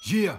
Yeah.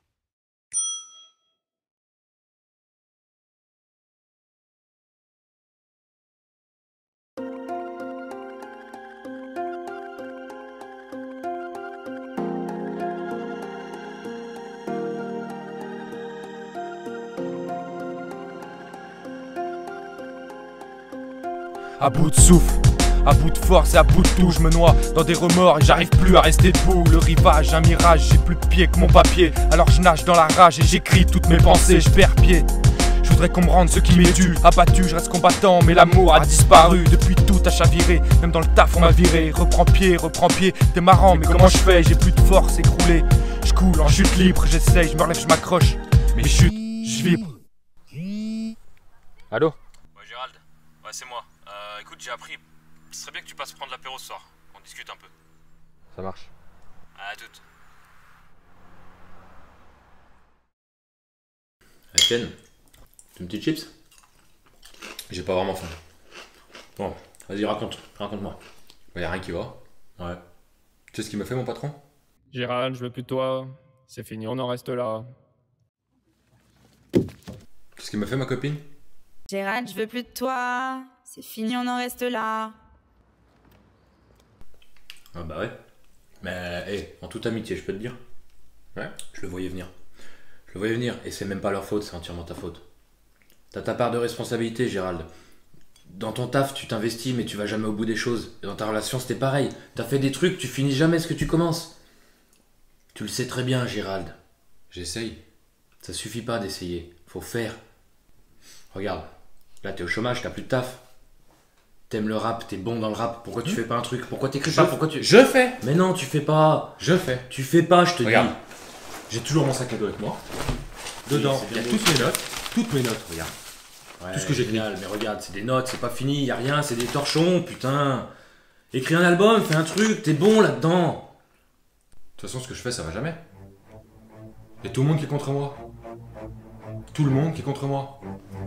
À bout de souffle, à bout de force et à bout de tout, je me noie dans des remords et j'arrive plus à rester debout. Le rivage, un mirage, j'ai plus de pied que mon papier. Alors je nage dans la rage et j'écris toutes mes pensées, je perds pied. Je voudrais qu'on me rende ce qui m'est dû. Abattu, je reste combattant, mais l'amour a disparu. Depuis tout a chaviré, même dans le taf on m'a viré. Reprends pied, t'es marrant, mais comment je fais? J'ai plus de force, écroulé. Je coule en chute libre, j'essaye, je me relève, je m'accroche. Mais je chute, je vibre. Allô? Ouais, Gérald. Ouais, c'est moi. Écoute, j'ai appris. Ce serait bien que tu passes prendre l'apéro ce soir. Qu'on discute un peu. Ça marche. À toute. Etienne, tu me petits chips? J'ai pas vraiment faim. Bon, vas-y, raconte-moi. Y'a rien qui va. Ouais. Tu sais ce qu'il m'a fait, mon patron? Gérald, je veux plus de toi. C'est fini, on en reste là. Qu'est-ce qu'il m'a fait, ma copine? Gérald, je veux plus de toi. C'est fini, on en reste là. Ah bah ouais. Mais, hé, en toute amitié, je peux te dire. Ouais. Je le voyais venir. Et c'est même pas leur faute, c'est entièrement ta faute. T'as ta part de responsabilité, Gérald. Dans ton taf, tu t'investis, mais tu vas jamais au bout des choses. Et dans ta relation, c'était pareil. T'as fait des trucs, tu finis jamais ce que tu commences. Tu le sais très bien, Gérald. J'essaye. Ça suffit pas d'essayer. Faut faire. Regarde. Là, t'es au chômage, t'as plus de taf. T'aimes le rap, t'es bon dans le rap. Pourquoi tu fais pas un truc? Pourquoi t'écris pas? Pourquoi tu... Je fais. Mais non, tu fais pas. Je fais. Tu fais pas, je te Regarde. dis. J'ai toujours mon sac à dos avec moi. Dedans, il y a toutes mes notes, regarde. Ouais, Tout ce que j'écris. génial, mais regarde, c'est des notes, c'est pas fini, y a rien, c'est des torchons, putain. Écris un album, fais un truc, t'es bon là-dedans. De toute façon, ce que je fais, ça va jamais. Il y a tout le monde qui est contre moi. Tout le monde qui est contre moi.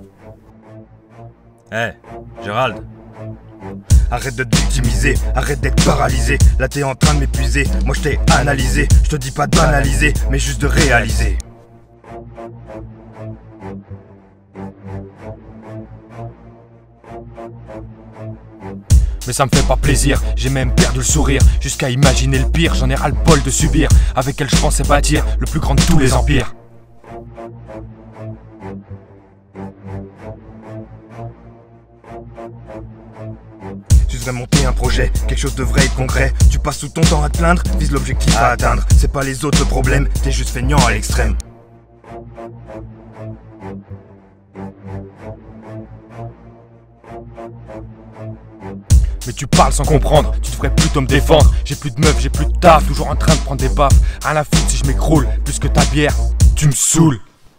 Hey, Gérald. Arrête de te victimiser, arrête d'être paralysé. Là t'es en train de m'épuiser, moi je t'ai analysé. Je te dis pas de banaliser, mais juste de réaliser. Mais ça me fait pas plaisir, j'ai même perdu le sourire. Jusqu'à imaginer le pire, j'en ai ras le bol de subir. Avec elle je pensais bâtir le plus grand de tous les empires. Tu devrais monter un projet, quelque chose de vrai et de concret. Tu passes tout ton temps à te plaindre, vise l'objectif à atteindre. C'est pas les autres le problème, t'es juste feignant à l'extrême. Mais tu parles sans comprendre, tu devrais plutôt me défendre. J'ai plus de meufs, j'ai plus de taf, toujours en train de prendre des baffes. Rien à foutre si je m'écroule, plus que ta bière, tu me saoules.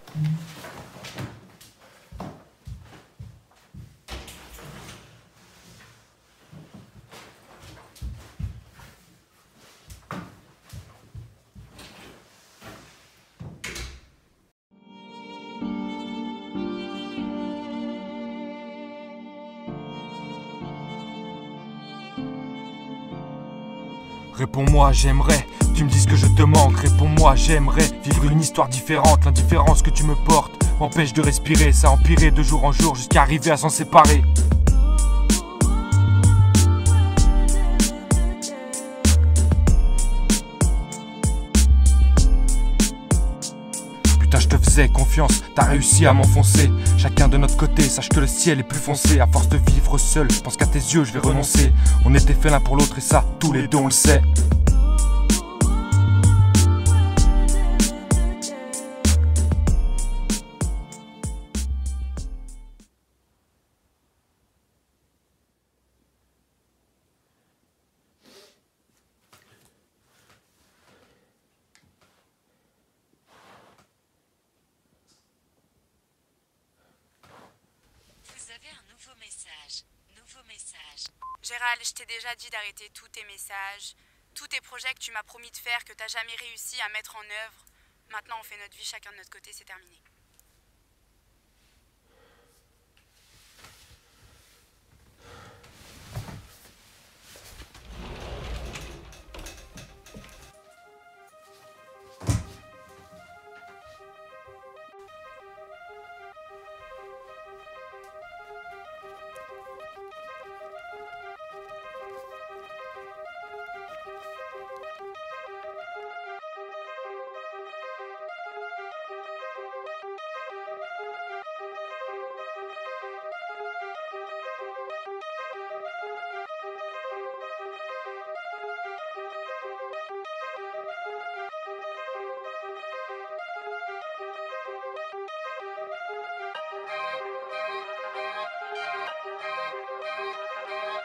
Réponds-moi, j'aimerais, tu me dis que je te manque. Réponds-moi, j'aimerais vivre une histoire différente. L'indifférence que tu me portes m'empêche de respirer. Ça a empiré de jour en jour jusqu'à arriver à s'en séparer. Putain, je te faisais confiance, t'as réussi à m'enfoncer. Chacun de notre côté, sache que le ciel est plus foncé. À force de vivre seul, je pense qu'à tes yeux je vais renoncer. On était faits l'un pour l'autre et ça, tous les deux on le sait. Vous avez un nouveau message. Gérald, je t'ai déjà dit d'arrêter tous tes messages, tous tes projets que tu m'as promis de faire, que t'as jamais réussi à mettre en œuvre. Maintenant, on fait notre vie chacun de notre côté, c'est terminé.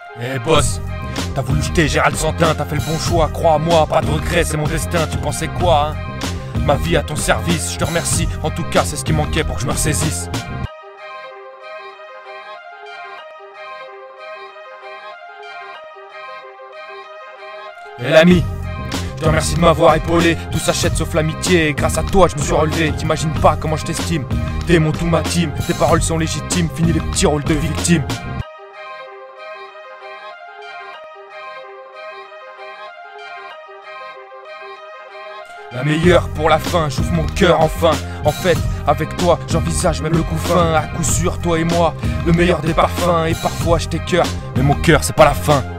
Eh boss, t'as voulu jeter Gérald Santin, t'as fait le bon choix, crois-moi, pas de regret, c'est mon destin, tu pensais quoi, hein? Ma vie à ton service, je te remercie, en tout cas c'est ce qui manquait pour que je me ressaisisse. Et l'ami, je te remercie de m'avoir épaulé, tout s'achète sauf l'amitié, grâce à toi je me suis relevé, t'imagines pas comment je t'estime, t'es mon tout ma team, tes paroles sont légitimes, fini les petits rôles de victime. La meilleure pour la fin, j'ouvre mon cœur enfin. En fait, avec toi, j'envisage même le coup fin. À coup sûr, toi et moi, le meilleur des parfums. Et parfois je t'écœure, mais mon cœur c'est pas la fin.